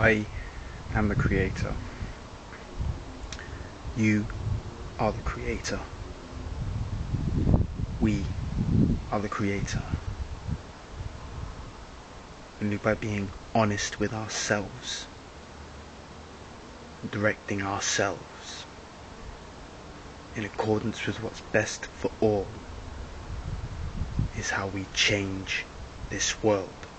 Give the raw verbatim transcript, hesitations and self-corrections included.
I am the creator. You are the creator. We are the creator. Only by being honest with ourselves, directing ourselves in accordance with what's best for all, is how we change this world.